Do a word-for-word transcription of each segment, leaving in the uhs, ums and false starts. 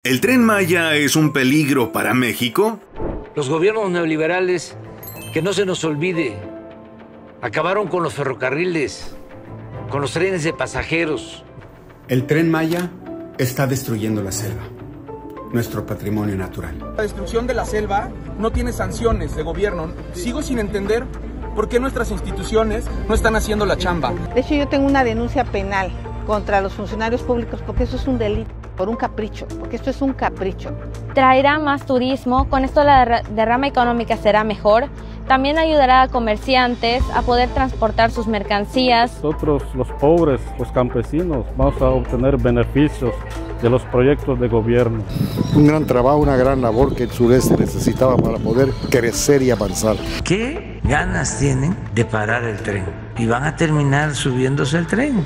¿El Tren Maya es un peligro para México? Los gobiernos neoliberales, que no se nos olvide, acabaron con los ferrocarriles, con los trenes de pasajeros. El Tren Maya está destruyendo la selva, nuestro patrimonio natural. La destrucción de la selva no tiene sanciones de gobierno. Sigo sin entender por qué nuestras instituciones no están haciendo la chamba. De hecho, yo tengo una denuncia penal contra los funcionarios públicos porque eso es un delito, por un capricho, porque esto es un capricho. Traerá más turismo, con esto la derrama económica será mejor. También ayudará a comerciantes a poder transportar sus mercancías. Nosotros, los pobres, los campesinos, vamos a obtener beneficios de los proyectos de gobierno. Un gran trabajo, una gran labor que el sureste necesitaba para poder crecer y avanzar. ¿Qué ganas tienen de parar el tren? Y van a terminar subiéndose el tren.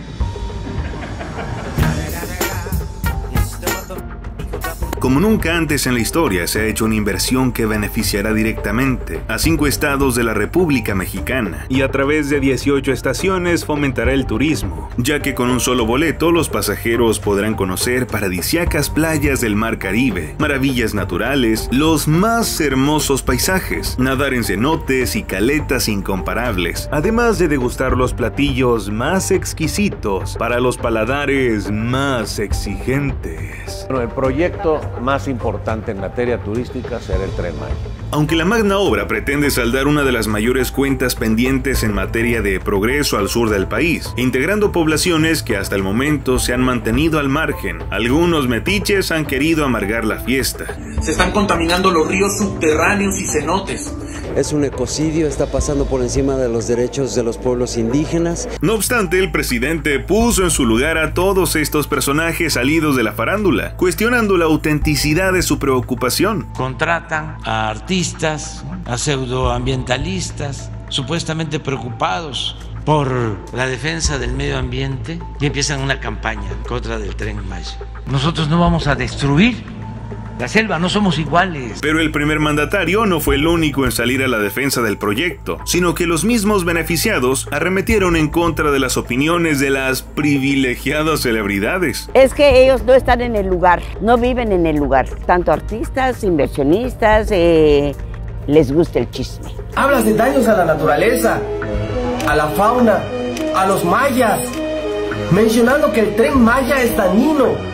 Como nunca antes en la historia se ha hecho una inversión que beneficiará directamente a cinco estados de la República Mexicana y a través de dieciocho estaciones fomentará el turismo, ya que con un solo boleto los pasajeros podrán conocer paradisíacas playas del Mar Caribe, maravillas naturales, los más hermosos paisajes, nadar en cenotes y caletas incomparables, además de degustar los platillos más exquisitos para los paladares más exigentes. Bueno, el proyecto más importante en materia turística será el Tren Maya. Aunque la magna obra pretende saldar una de las mayores cuentas pendientes en materia de progreso al sur del país, integrando poblaciones que hasta el momento se han mantenido al margen, algunos metiches han querido amargar la fiesta. Se están contaminando los ríos subterráneos y cenotes. Es un ecocidio, está pasando por encima de los derechos de los pueblos indígenas. No obstante, el presidente puso en su lugar a todos estos personajes salidos de la farándula, cuestionando la autenticidad de su preocupación. Contratan a artistas, a pseudoambientalistas, supuestamente preocupados por la defensa del medio ambiente y empiezan una campaña en contra del Tren Maya. Nosotros no vamos a destruir la selva, no somos iguales. Pero el primer mandatario no fue el único en salir a la defensa del proyecto, sino que los mismos beneficiados arremetieron en contra de las opiniones de las privilegiadas celebridades. Es que ellos no están en el lugar, no viven en el lugar. Tanto artistas, inversionistas, eh, les gusta el chisme. Hablas de daños a la naturaleza, a la fauna, a los mayas, mencionando que el Tren Maya es dañino.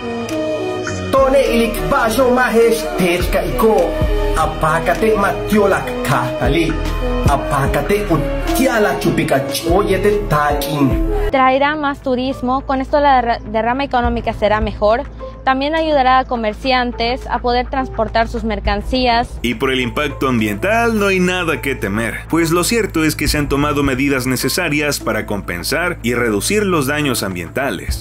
Tone ilik bajo mahesh tejka iko apakate matiola kahali apakate utiala chupika choyete takin. Traerá más turismo, con esto la derrama económica será mejor. También ayudará a comerciantes a poder transportar sus mercancías. Y por el impacto ambiental no hay nada que temer, pues lo cierto es que se han tomado medidas necesarias para compensar y reducir los daños ambientales.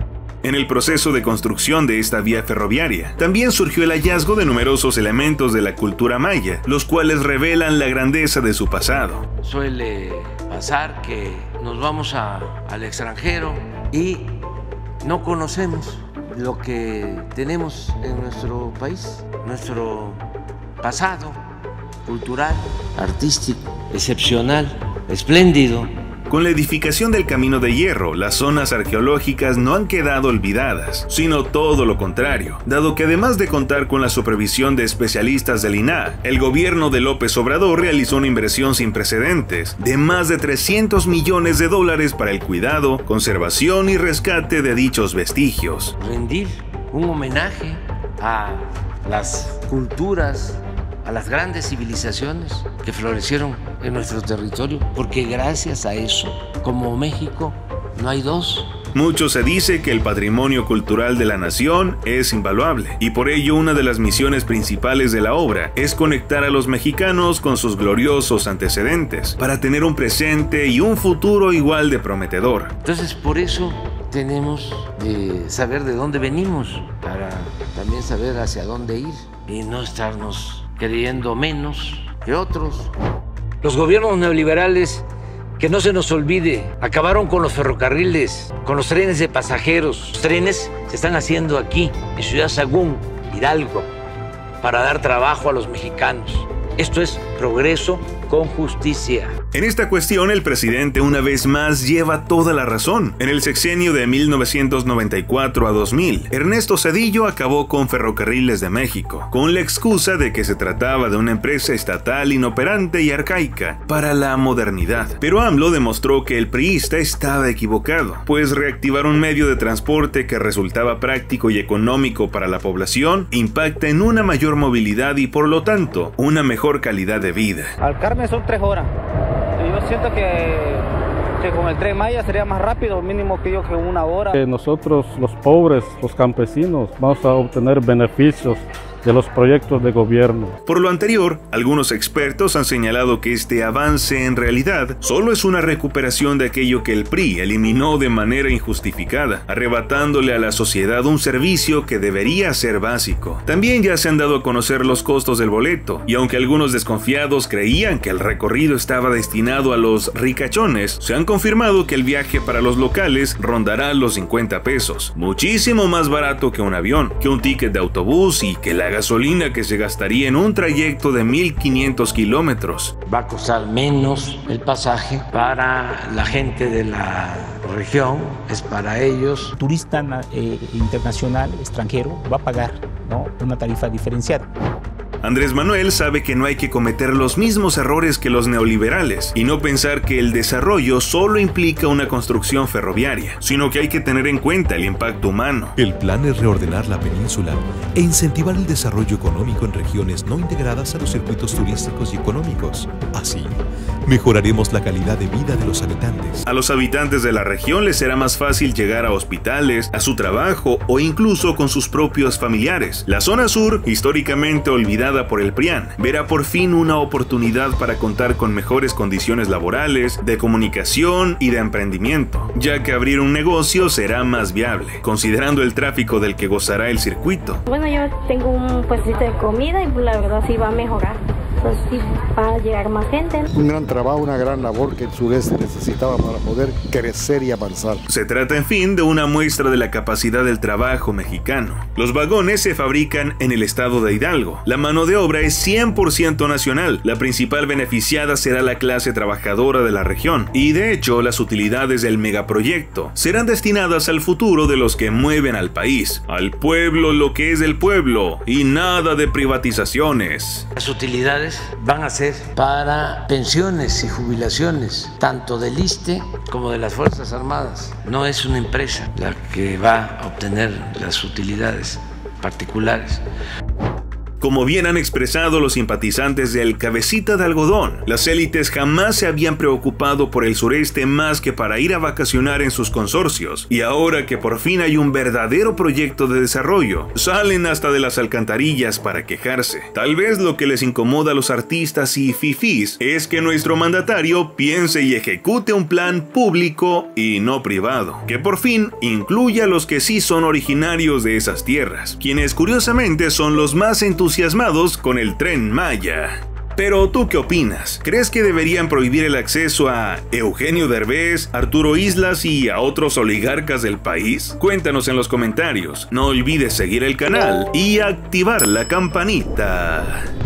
En el proceso de construcción de esta vía ferroviaria, también surgió el hallazgo de numerosos elementos de la cultura maya, los cuales revelan la grandeza de su pasado. Suele pasar que nos vamos a, al extranjero y no conocemos lo que tenemos en nuestro país, nuestro pasado cultural, artístico, excepcional, espléndido. Con la edificación del Camino de Hierro, las zonas arqueológicas no han quedado olvidadas, sino todo lo contrario, dado que además de contar con la supervisión de especialistas del I N A H, el gobierno de López Obrador realizó una inversión sin precedentes de más de trescientos millones de dólares para el cuidado, conservación y rescate de dichos vestigios. Rendir un homenaje a las culturas, a las grandes civilizaciones que florecieron en nuestro territorio, porque gracias a eso, como México, no hay dos. Mucho se dice que el patrimonio cultural de la nación es invaluable, y por ello una de las misiones principales de la obra es conectar a los mexicanos con sus gloriosos antecedentes, para tener un presente y un futuro igual de prometedor. Entonces, por eso tenemos que saber de dónde venimos, para también saber hacia dónde ir, y no estarnos creyendo menos que otros. Los gobiernos neoliberales, que no se nos olvide, acabaron con los ferrocarriles, con los trenes de pasajeros. Los trenes se están haciendo aquí, en Ciudad Sagún, Hidalgo, para dar trabajo a los mexicanos. Esto es progreso con justicia. En esta cuestión, el presidente una vez más lleva toda la razón. En el sexenio de mil novecientos noventa y cuatro a dos mil, Ernesto Zedillo acabó con Ferrocarriles de México, con la excusa de que se trataba de una empresa estatal inoperante y arcaica para la modernidad. Pero AMLO demostró que el priista estaba equivocado, pues reactivar un medio de transporte que resultaba práctico y económico para la población impacta en una mayor movilidad y por lo tanto una mejor calidad de vida. Al Carmen son tres horas. Yo siento que, que con el Tren Maya sería más rápido, mínimo que yo que una hora. Nosotros, los pobres, los campesinos, vamos a obtener beneficios de los proyectos de gobierno. Por lo anterior, algunos expertos han señalado que este avance en realidad solo es una recuperación de aquello que el P R I eliminó de manera injustificada, arrebatándole a la sociedad un servicio que debería ser básico. También ya se han dado a conocer los costos del boleto, y aunque algunos desconfiados creían que el recorrido estaba destinado a los ricachones, se han confirmado que el viaje para los locales rondará los cincuenta pesos, muchísimo más barato que un avión, que un ticket de autobús y que la gasolina que se gastaría en un trayecto de mil quinientos kilómetros. Va a costar menos el pasaje para la gente de la región, es para ellos. Turista eh, internacional, extranjero, va a pagar, ¿no?, una tarifa diferenciada. Andrés Manuel sabe que no hay que cometer los mismos errores que los neoliberales y no pensar que el desarrollo solo implica una construcción ferroviaria, sino que hay que tener en cuenta el impacto humano. El plan es reordenar la península e incentivar el desarrollo económico en regiones no integradas a los circuitos turísticos y económicos. Así, mejoraremos la calidad de vida de los habitantes. A los habitantes de la región les será más fácil llegar a hospitales, a su trabajo o incluso con sus propios familiares. La zona sur, históricamente olvidada por el PRIAN, verá por fin una oportunidad para contar con mejores condiciones laborales, de comunicación y de emprendimiento, ya que abrir un negocio será más viable, considerando el tráfico del que gozará el circuito. Bueno, yo tengo un puestito de comida y la verdad sí va a mejorar. Pues sí, va a llegar más gente. Un gran trabajo, una gran labor que el sureste necesitaba para poder crecer y avanzar. Se trata, en fin, de una muestra de la capacidad del trabajo mexicano. Los vagones se fabrican en el estado de Hidalgo. La mano de obra es cien por ciento nacional. La principal beneficiada será la clase trabajadora de la región. Y de hecho, las utilidades del megaproyecto serán destinadas al futuro de los que mueven al país. Al pueblo lo que es del pueblo y nada de privatizaciones. Las utilidades van a ser para pensiones y jubilaciones, tanto del I S S S T E como de las Fuerzas Armadas. No es una empresa la que va a obtener las utilidades particulares. Como bien han expresado los simpatizantes del Cabecita de Algodón, las élites jamás se habían preocupado por el sureste más que para ir a vacacionar en sus consorcios, y ahora que por fin hay un verdadero proyecto de desarrollo, salen hasta de las alcantarillas para quejarse. Tal vez lo que les incomoda a los artistas y fifís es que nuestro mandatario piense y ejecute un plan público y no privado, que por fin incluya a los que sí son originarios de esas tierras, quienes curiosamente son los más entusiasmados entusiasmados con el Tren Maya. Pero ¿tú qué opinas? ¿Crees que deberían prohibir el acceso a Eugenio Derbez, Arturo Islas y a otros oligarcas del país? Cuéntanos en los comentarios. No olvides seguir el canal y activar la campanita.